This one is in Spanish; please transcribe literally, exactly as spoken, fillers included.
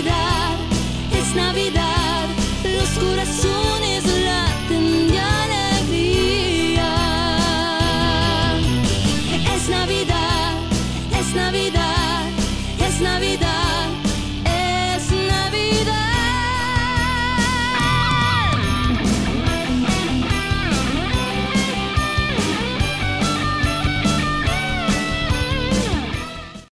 Navidad, es Navidad, los corazones laten de alegría. Es Navidad, es Navidad, es Navidad.